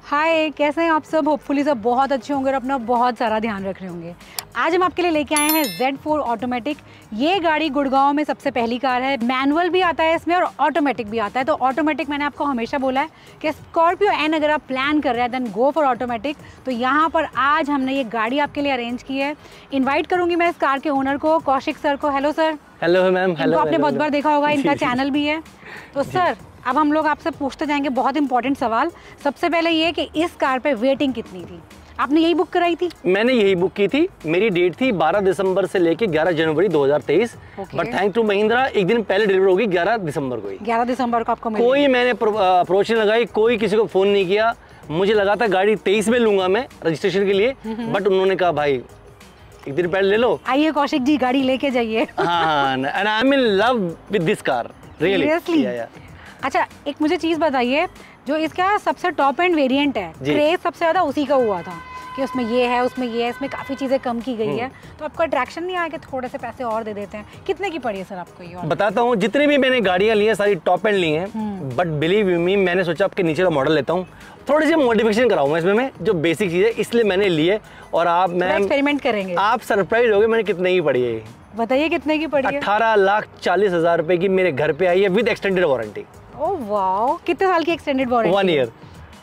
हाय, कैसे हैं आप सब? होपफुली सब बहुत अच्छे होंगे और अपना बहुत सारा ध्यान रख रहे होंगे। आज हम आपके लिए लेके आए हैं Z4 ऑटोमेटिक। ये गाड़ी गुड़गांव में सबसे पहली कार है। मैनुअल भी आता है इसमें और ऑटोमेटिक भी आता है। तो ऑटोमेटिक मैंने आपको हमेशा बोला है कि स्कॉर्पियो एन अगर आप प्लान कर रहे हैं देन गो फॉर ऑटोमेटिक। तो यहाँ पर आज हमने ये गाड़ी आपके लिए अरेंज की है। इन्वाइट करूँगी मैं इस कार के ओनर को, कौशिक सर को। Hello sir. Hello ma'am. Hello. आपने बहुत बार देखा होगा, इनका चैनल भी है। तो सर अब हम लोग आपसे पूछते जाएंगे बहुत इंपॉर्टेंट सवाल। सबसे पहले ये कि इस कार पे वेटिंग कितनी थी? आपने यही बुक कराई थी? मैंने यही बुक की थी। मेरी डेट थी 12 दिसंबर से लेके 11 जनवरी 2023। बट थैंक टू महिंद्रा एक दिन पहले डिलीवर होगी 11 दिसंबर को ही। 11 दिसंबर को आपको कोई मैंने अप्रोच नहीं लगाई, कोई किसी को फोन नहीं किया। मुझे लगा था गाड़ी 23 में लूंगा मैं रजिस्ट्रेशन के लिए, बट उन्होंने कहा भाई एक दिन पहले ले लो। आइए कौशिक जी, गाड़ी लेके जाइए। हाँ, and I am in love with this car really. अच्छा, एक मुझे चीज़ बताइए, जो इसका सबसे टॉप एंड वेरिएंट है, क्रेज सबसे ज़्यादा उसी का हुआ था कि उसमें ये है, उसमें ये है, इसमें काफ़ी चीज़ें कम की गई है। तो आपको अट्रैक्शन नहीं आया कि थोड़े से पैसे और दे देते हैं? कितने की पड़ी है सर आपको ये? बताता हूँ, जितनी भी मैंने गाड़ियाँ ली हैं सारी टॉप एंड ली हैं, बट बिलीव मी मैंने सोचा आपके नीचे का मॉडल लेता हूँ, थोड़ी सी मॉडिफिकेशन कराऊंगा इसमें मैं, जो बेसिक चीज़ है इसलिए मैंने ली है। और आप मैं एक्सपेरिमेंट करेंगे, आप सरप्राइज होगे मैंने कितने की पड़ी है। बताइए कितने की पड़ी है? 18,40,000 रुपए की मेरे घर पे आई है with extended warranty. Oh wow, कितने साल की एक्सटेंडेड वारंटी? 1 ईयर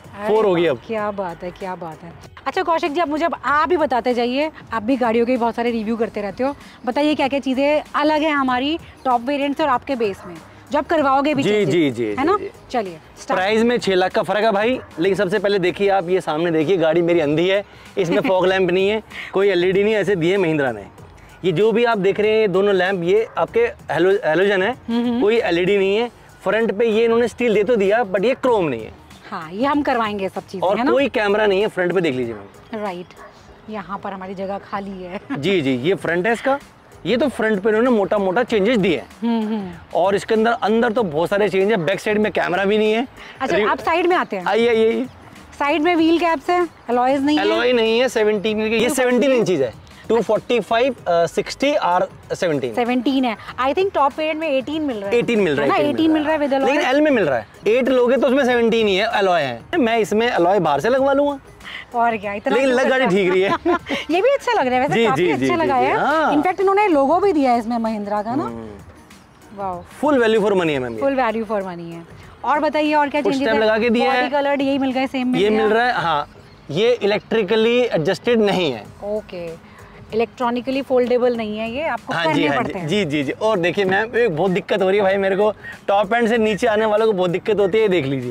4 होगी अब। क्या बात है, क्या बात है। अच्छा कौशिक जी, अब आप भी बताते जाइए, आप भी गाड़ियों के बहुत सारे रिव्यू करते रहते हो। बताइए क्या क्या चीज़ें अलग है हमारी टॉप वेरिएंट से और आपके बेस में, जो आप करवाओगे भी? जी, है ना। चलिए, प्राइस में 6 लाख का फर्क है भाई। लेकिन सबसे पहले देखिए, आप ये सामने देखिए, गाड़ी मेरी अंधी है, इसमें फॉग लैंप नहीं है, कोई LED नहीं, ऐसे दिए महिंद्रा ने। ये जो भी आप देख रहे हैं दोनों लैंप, ये आपके हेलोजन है, कोई LED नहीं है। फ्रंट पे ये इन्होंने स्टील दे तो दिया, बट ये क्रोम नहीं है। हाँ, ये हम करवाएंगे सब चीजें, और है ना? कोई कैमरा नहीं है फ्रंट पे, देख लीजिए मैम। राइट, यहाँ पर हमारी जगह खाली है। जी, ये फ्रंट है इसका। ये तो फ्रंट पे इन्होंने मोटा मोटा चेंजेस दिए हैं। और इसके अंदर तो बहुत सारे चेंज है। बैक साइड में कैमरा भी नहीं है। अच्छा, आप साइड में आते हैं? आइए। साइड में व्हील कैप्स है, अलॉयज नहीं है? अलॉय नहीं है। 17 ये 17 इंचीज है। 245 60 और 17 है। आई थिंक टॉप वेरिएंट में 18 मिल रहा है। 18 मिल रहा है, 18 मिल रहा है विद अलॉय। लेकिन एल में मिल रहा है। 8 लोगे तो उसमें 17 ही है, अलॉय है। मैं इसमें अलॉय बाहर से लगवा लूंगा और क्या, इतना। लेकिन लग गाड़ी ठीक रही है। ये भी अच्छा लग रहा है वैसे, काफी अच्छा लगा है। इनफैक्ट इन्होंने लोगो भी दिया है इसमें महिंद्रा का ना। Wow, full value for money है ma'am. Full value for money है। और बताइए और क्या चेंजेस है? लगा के दिया है, कलर यही मिल गए, सेम ये मिल रहा है। हाँ, ये इलेक्ट्रिकली एडजस्टेड नहीं है। ओके, इलेक्ट्रॉनिकली फोल्डेबल नहीं है, ये आपको करने पड़ते हैं। जी। और देखिए मैम, एक बहुत दिक्कत हो रही है भाई मेरे को, टॉप एंड से नीचे आने वालों को बहुत दिक्कत होती है। देख लीजिए,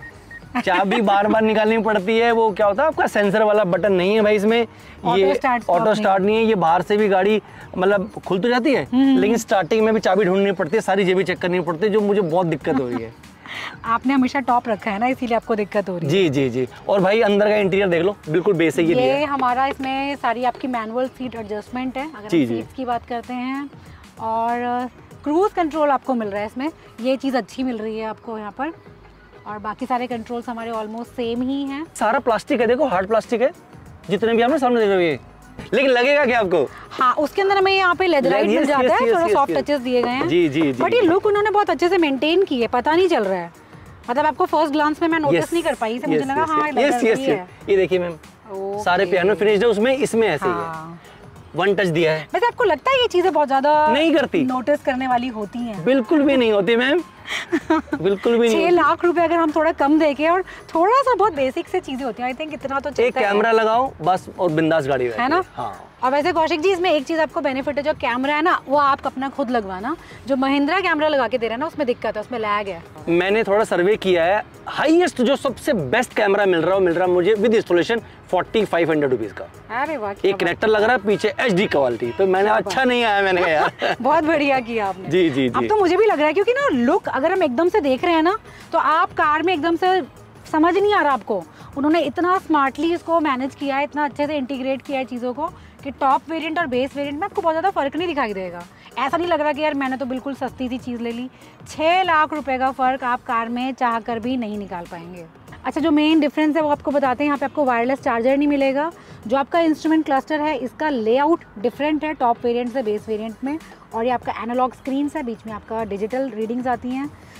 चाबी बार निकालनी पड़ती है। वो क्या होता है, आपका सेंसर वाला बटन नहीं है भाई इसमें। ये ऑटो स्टार्ट नहीं है। ये बाहर से भी गाड़ी मतलब खुल तो जाती है, लेकिन स्टार्टिंग में भी चाबी ढूंढनी पड़ती है, सारी जेबी चेक करनी पड़ती है, जो मुझे बहुत दिक्कत हो रही है। आपने हमेशा टॉप रखा है ना, इसीलिए आपको दिक्कत हो रही है। जी। और भाई अंदर का इंटीरियर देख लो, बिल्कुल बेसिक ये हमारा। इसमें सारी आपकी मैनुअल सीट एडजस्टमेंट है अगर हम सीट्स की बात करते हैं। और क्रूज कंट्रोल आपको मिल रहा है इसमें, ये चीज़ अच्छी मिल रही है आपको यहाँ पर। और बाकी सारे कंट्रोल्स हमारे ऑलमोस्ट सेम ही हैं। सारा प्लास्टिक है, देखो हार्ड प्लास्टिक है, जितने भी आपने सामने देख रहे हो। लेकिन लगेगा क्या आपको? हाँ, उसके अंदर हमें यहाँ पे लेदराइट मिल जाता है, थोड़ा सॉफ्ट टचेस दिए गए हैं। जी। बट ये लुक उन्होंने बहुत अच्छे से मेंटेन की है, पता नहीं चल रहा है। मतलब आपको फर्स्ट ग्लांस में मैं नोटिस नहीं कर पाई, मुझे लगा हाँ ये देखिए मैम, सारे पियानो फिनिश्ड है उसमें, इसमें ऐसे ही है, 1 टच दिया है। वैसे आपको लगता है ये चीजें बहुत ज्यादा नहीं करती, नोटिस करने वाली होती हैं? बिल्कुल भी नहीं होती मैम, बिल्कुल भी नहीं। 6 लाख रुपए अगर हम थोड़ा कम देके, और थोड़ा सा बहुत बेसिक से चीजें होती हैं, आई थिंक इतना तो चलता है। एक कैमरा लगाओ बस और बिंदास गाड़ी है ना। हाँ। और वैसे कौशिक जी, इसमें एक चीज आपको बेनिफिट है, जो कैमरा है ना वो आप अपना खुद लगवाना। जो महिंद्रा कैमरा लगा के दे रहा है ना, उसमें दिक्कत है, उसमें लैग है। मैंने थोड़ा सर्वे किया है, हाईएस्ट जो सबसे बेस्ट कैमरा मिल रहा है मुझे विद इंस्टॉलेशन 4500 रुपीज का। अरे वाह, एक कनेक्टर लग रहा है पीछे, HD क्वालिटी। तो मैंने अच्छा नहीं आया, मैंने कहा यार बहुत बढ़िया किया आपने। जी। अब तो मुझे भी लग रहा है, क्योंकि ना लुक अगर हम एकदम से देख रहे हैं ना, तो आप कार में एकदम से समझ नहीं आ रहा आपको। उन्होंने इतना स्मार्टली इसको मैनेज किया है, इतना अच्छे से इंटीग्रेट किया है चीज़ों को, कि टॉप वेरिएंट और बेस वेरिएंट में आपको बहुत ज़्यादा फर्क नहीं दिखाई देगा। ऐसा नहीं लग रहा कि यार मैंने तो बिल्कुल सस्ती सी चीज़ ले ली। 6 लाख रुपए का फ़र्क आप कार में चाह कर भी नहीं निकाल पाएंगे। अच्छा, जो मेन डिफरेंस है वो आपको बताते हैं। यहाँ पे आपको वायरलेस चार्जर नहीं मिलेगा। जो आपका इंस्ट्रूमेंट क्लस्टर है, इसका लेआउट डिफरेंट है टॉप वेरिएंट से बेस वेरिएंट में। और ये आपका एनालॉग स्क्रीन है, बीच में आपका डिजिटल रीडिंग्स आती हैं।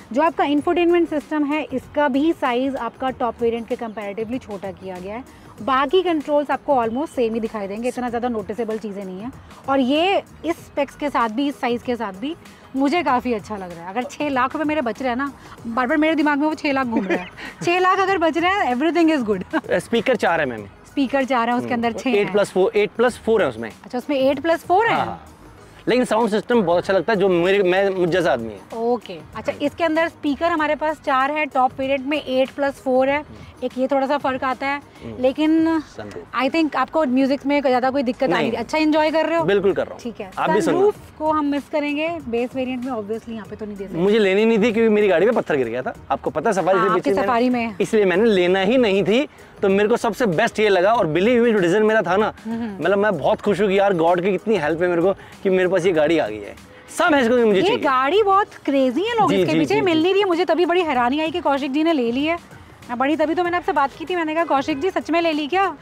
जो आपका इंफोटेनमेंट सिस्टम है इसका भी साइज़ आपका टॉप वेरिएंट के कंपैरेटिवली छोटा किया गया है। बाकी कंट्रोल्स आपको ऑलमोस्ट सेम ही दिखाई देंगे, इतना ज़्यादा नोटिसेबल चीज़ें नहीं है। और ये इस स्पेक्स के साथ भी, इस साइज़ के साथ भी मुझे काफ़ी अच्छा लग रहा है। अगर 6 लाख रुपए मेरे बच रहे हैं ना, बार बार मेरे दिमाग में वो 6 लाख घूम रहा है। 6 लाख अगर बच रहे हैं, एवरीथिंग इज़ गुड। स्पीकर 4 है मैम, स्पीकर 4 है, उसके अंदर 6 8+4 है उसमें। अच्छा, उसमें 8+4 है। हाँ, लेकिन साउंड मुझे बहुत अच्छा लगता है, जो मुझ जैसा आदमी है। ओके, अच्छा, इसके अंदर स्पीकर हमारे पास 4 है, टॉप वेरिएंट में 8+4 है। एक ये थोड़ा सा फर्क आता है, लेकिन आई थिंक आपको म्यूजिक में ज़्यादा कोई दिक्कत आ रही है, अच्छा एंजॉय कर रहे हो? बिल्कुल कर रहा हूँ। ठीक है, आप भी सनरूफ को हम मिस करेंगे, बेस वेरिएंट में ऑब्वियसली यहाँ पे तो नहीं दे सकते। मुझे लेनी नहीं थी क्योंकि मेरी गाड़ी पे पत्थर गिर गया था, आपको पता है, सफारी में, इसलिए मैंने लेना ही नहीं थी। तो मेरे को सबसे बेस्ट ये लगा, और बिलीव मी जो डिसीजन मेरा था ना, मतलब मैं बहुत खुश हूँ कि यार गॉड की कितनी हेल्प है मेरे को कि मेरे पास ये गाड़ी आ गई है। सब है इसको मुझे चाहिए। ये गाड़ी बहुत क्रेजी है, लोग इसके पीछे मिल नहीं रही है। मुझे तभी बड़ी हैरानी आई कि कौशिक जी ने ले ली है। मैं बड़ी तभी तो मैंने आपसे बात की थी, मैंने कहा कौशिक जी सच में ले ली क्या?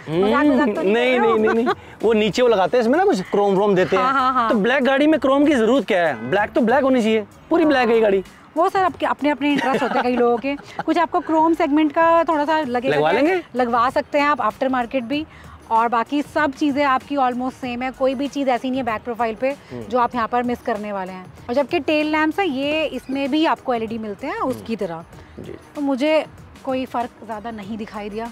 नहीं, वो नीचे वो लगाते हैं इसमें ना, कुछ क्रोम व्रोम देते हैं। तो ब्लैक गाड़ी में क्रोम की जरूरत क्या है? ब्लैक तो ब्लैक होनी चाहिए, पूरी ब्लैक है ये गाड़ी। वो सर आपके अपने अपने इंटरेस्ट होते हैं कई लोगों के। कुछ आपको क्रोम सेगमेंट का थोड़ा सा लगेगा, लगवा लेंगे, लगवा सकते हैं आप, आफ्टर मार्केट भी। और बाकी सब चीज़ें आपकी ऑलमोस्ट सेम है, कोई भी चीज़ ऐसी नहीं है बैक प्रोफाइल पे जो आप यहाँ पर मिस करने वाले हैं। और जबकि टेल लैम्प्स है ये, इसमें भी आपको एलईडी मिलते हैं उसकी तरह। तो मुझे कोई फ़र्क ज़्यादा नहीं दिखाई दिया।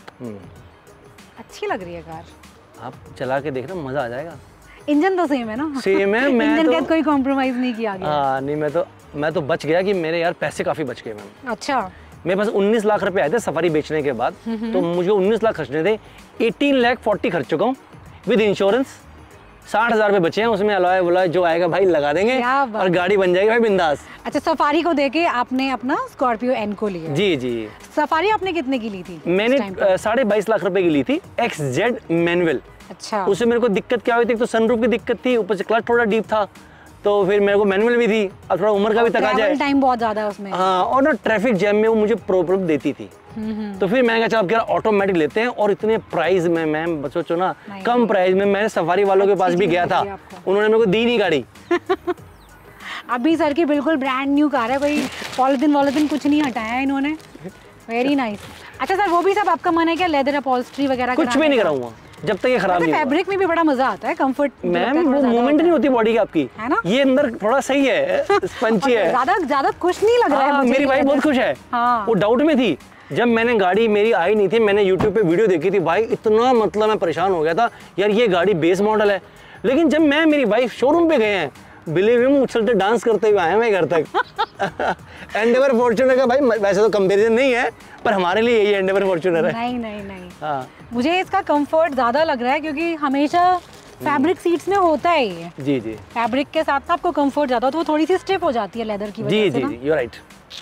अच्छी लग रही है कार, आप चला के देखना, मज़ा आ जाएगा। इंजन तो सेम है ना? सेम है। मैं इंजन के कोई कॉम्प्रोमाइज़ नहीं किया गया। हाँ नहीं, मैं तो बच गया कि मेरे यार पैसे काफ़ी बच गए मैम। अच्छा, मेरे पास 19 लाख रुपए आए थे सफारी बेचने के बाद, तो मुझे 19 लाख खर्चने थे, 18 लाख 40 खर्च चुका हूँ विद इंश्योरेंस। 60,000 रुपए बचे हैं, उसमें अलॉय वलॉय जो आएगा भाई लगा देंगे और गाड़ी बन जाएगी भाई बिंदास। अच्छा, सफारी को देके आपने अपना स्कॉर्पियो एन को लिया? जी जी। सफारी आपने कितने की ली थी? मैंने 22.5 लाख रुपए की ली थी, XZ मैनुअल। अच्छा, उससे मेरे को दिक्कत क्या हुई थी, तो सनरूफ की दिक्कत थी, ऊपर से क्लच थोड़ा डीप था, तो फिर मेरे को मैनुअल भी थी, और थोड़ा उम्र का भी तकाजा है, टाइम बहुत ज्यादा है उसमें। हाँ, और ना ट्रैफिक जैम में वो मुझे प्रॉब्लम देती थी। तो फिर मैंने कहा चल अब ऑटोमेटिक लेते हैं। और इतने प्राइस में मैम सोचो ना, कम प्राइस में, मैंने सफारी वालों के पास भी गया था, उन्होंने मेरे को दी नहीं गाड़ी। अभी सर की बिल्कुल ब्रांड न्यू कार है, कोई पॉलिथीन कुछ नहीं हटाया है इन्होंने। Very nice. अच्छा सर, वो भी सब आपका मन है क्या, लेदर अपॉल्स्ट्री वगैरह? कुछ भी नहीं कराऊंगा जब तक ये खराब नहीं। फैब्रिक में भी बड़ा मजा आता है, कंफर्ट मैम, वो मूवमेंट नहीं होती बॉडी की आपकी, है ना? ये अंदर थोड़ा सही है, स्पंची है, ज्यादा खुश नहीं लग रहा है मुझे। मेरी वाइफ बहुत खुश है। वो डाउट में थी जब मैंने गाड़ी मेरी आई नहीं थी, मैंने यूट्यूब पे वीडियो देखी थी भाई, इतना मतलब मैं परेशान हो गया था यार, ये गाड़ी बेस मॉडल है। लेकिन जब मैं मेरी वाइफ शोरूम पे गए हैं, बिलीव मी, उछलते डांस करते हुए आए मैं घर तक। एंडेवर फॉर्च्यूनर का भाई वैसे तो कंपैरिजन नहीं है, पर हमारे लिए यही एंडेवर फॉर्च्यूनर है। नहीं। हाँ, मुझे इसका कंफर्ट ज्यादा लग रहा है क्योंकि हमेशा फैब्रिक सीट्स में होता है ये। जी। फैब्रिक के साथ आपको कंफर्ट ज्यादा हो तो वो थोड़ी सी स्टिफ हो जाती है लेदर की वजह से। जी, यू राइट।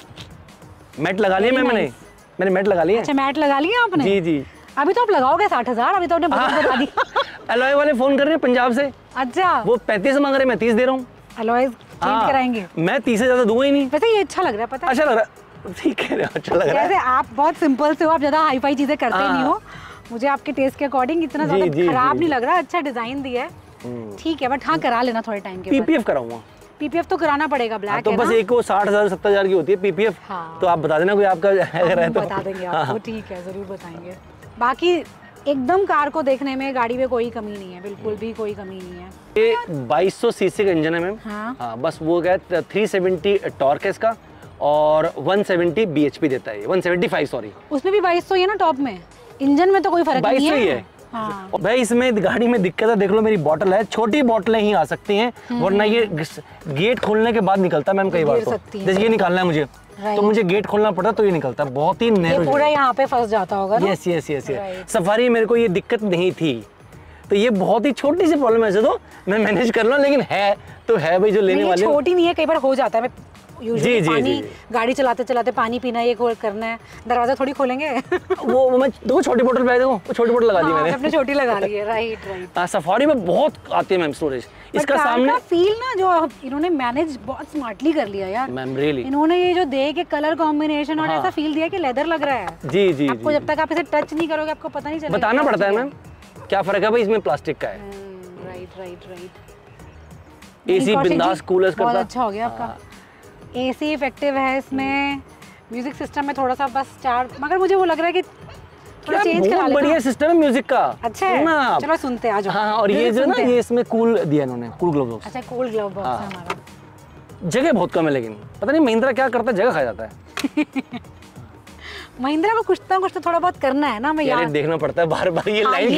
मैट लगा लिया मैंने मैट लगा लिया। अच्छा, मैट लगा लिया आपने? जी। अभी तो आप लगाओगे 60,000, अभी तो आपने बता दिया। अलॉय वाले फोन कर रहे हैं पंजाब से। अच्छा, वो 35 मांग रहे हैं, मैं 30 दे रहा हूँ। अलॉय चेंज कराएंगे? मैं 30 से ज्यादा दूंगा ही नहीं। वैसे ये अच्छा लग रहा है, पता है? अच्छा लग रहा है, ठीक है, अच्छा लग रहा है। जैसे आप बहुत सिंपल से हो, आप ज्यादा हाई फाई चीजें करते नहीं हो, मुझे आपके टेस्ट के अकॉर्डिंग इतना ज्यादा खराब नहीं लग रहा, अच्छा डिजाइन दिया है, ठीक है। बट हाँ, करा लेना थोड़े टाइम के बाद। पीपीएफ कराऊंगा। पीपीएफ तो कराना पड़ेगा, ब्लैक तो बस एक वो 60,000 70,000 की होती है पीपीएफ। तो आप बता देना कोई आपका अगर है तो बता देंगे आपको। ठीक है, जरूर बताएंगे। बाकी एकदम कार को देखने में गाड़ी में कोई कमी नहीं है, बिल्कुल भी कोई कमी नहीं है। ये 2200 सीसी का इंजन है मैम। हाँ, बस वो क्या है, 370 टॉर्क है इसका, और 170 bhp देता है, 175 सॉरी। उसमें भी 2200 ही है ना टॉप में, इंजन में तो कोई फर्क नहीं है। हाँ। भाई इसमें गाड़ी में दिक्कत है, देख लो मेरी बोतल है, छोटी बोतलें ही आ सकती हैं, वरना ये गेट खोलने के बाद निकलता है मैम कई बार। तो जैसे ये निकालना है मुझे, तो मुझे गेट खोलना पड़ता तो ये निकलता है, बहुत ही नैरो, पूरा यहाँ पे फंस जाता होगा ना। यस। सफारी मेरे को ये दिक्कत नहीं थी, तो ये बहुत ही छोटी सी प्रॉब्लम है, तो मैं मैनेज कर लूँ, लेकिन है तो है भाई, जो लेने वाले छोटी नहीं है, कई बार हो जाता है। जी। गाड़ी चलाते चलाते पानी पीना, ये करना है, दरवाजा थोड़ी खोलेंगे। वो मैं दो छोटी बोतल पे देखो, वो छोटी बोतल लगा दी मैंने, अपने छोटी लगा ली है। राइट। सफारी में बहुत आती है मैम स्टोरेज, इसका सामने फील ना जो इन्होंने मैनेज बहुत स्मार्टली कर लिया यार मैम, रियली। इन्होंने ये जो दे के कलर कॉम्बिनेशन और ऐसा फील दिया कि लेदर लग रहा है। जी। आपको जब तक आप इसे टच नहीं करोगे आपको पता नहीं चलेगा। बताना पड़ता है मैम क्या फर्क है भाई, इसमें प्लास्टिक का है। राइट। एसी बिंदास कूलर्स करता, बहुत अच्छा हो गया आपका। AC इफेक्टिव है इसमें, म्यूजिक सिस्टम में थोड़ा सा बस 4, मगर मुझे वो लग रहा है कि थोड़ा चेंज करा बहुत लेते बढ़िया हैं। सिस्टम है म्यूजिक का। अच्छा है, ना चलो सुनते हैं, आ जाओ। हाँ, और ये जो ना ये इसमें कूल दिया इन्होंने, कूल ग्लोव बॉक्स। अच्छा, कूल ग्लोव बॉक्स है हमारा। जगह बहुत कम है, लेकिन पता नहीं महिंद्रा क्या करता है, जगह खा जाता है। महिंद्रा को कुछ ना कुछ तो थोड़ा बहुत करना है ना, मैं यार यार देखना पड़ता है बार बार, ये लाइन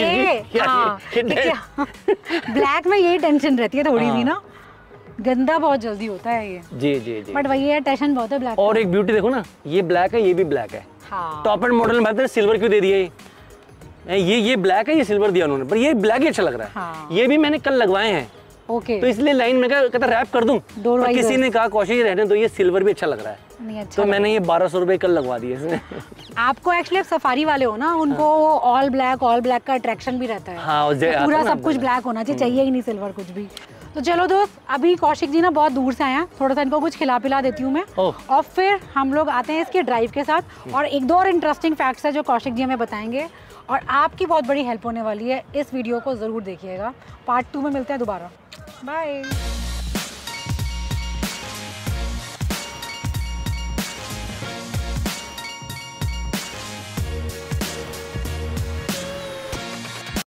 ब्लैक में यही टेंशन रहती है थोड़ी सी ना, गंदा बहुत जल्दी होता है ये। जी जी जी। बट वही है, टेंशन बहुत है ब्लैक। और एक ब्यूटी देखो ना, ये ब्लैक है, ये भी ब्लैक है। हाँ। टॉप एंड मॉडल में सिल्वर क्यों दे दिया ये ब्लैक है, ये सिल्वर दिया उन्होंने, पर ये ब्लैक ही अच्छा लग रहा है। हाँ। ये भी मैंने कल लगवाए हैं, ओके। तो इसलिए लाइन में कहता रैप कर दूं, डोर पर वाइजर। किसी ने कहा कौशिक रहने दो, ये सिल्वर भी अच्छा लग रहा है, नहीं अच्छा तो मैंने ये 1200 रुपए कल लगवा दिए इसमें। आपको एक्चुअली सफारी वाले हो ना, उनको ऑल ब्लैक का अट्रैक्शन भी रहता है। हाँ, और तो पूरा सब कुछ ब्लैक होना चाहिए ही नहीं सिल्वर कुछ भी। तो चलो दोस्त, अभी कौशिक जी ना बहुत दूर से आए हैं, थोड़ा सा इनको कुछ खिला पिला देती हूँ मैं, और फिर हम लोग आते हैं इसके ड्राइव के साथ। और एक दो और इंटरेस्टिंग फैक्ट्स है जो कौशिक जी हमें बताएंगे, और आपकी बहुत बड़ी हेल्प होने वाली है। इस वीडियो को ज़रूर देखिएगा। पार्ट 2 में मिलते हैं दोबारा। बाय।